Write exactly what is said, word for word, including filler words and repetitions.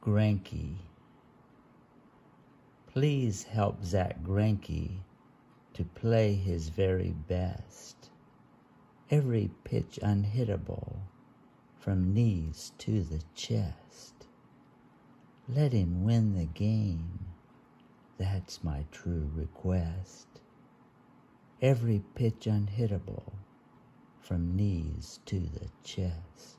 Greinke. Please help Zach Greinke to play his very best. Every pitch unhittable from knees to the chest. Let him win the game, that's my true request. Every pitch unhittable from knees to the chest.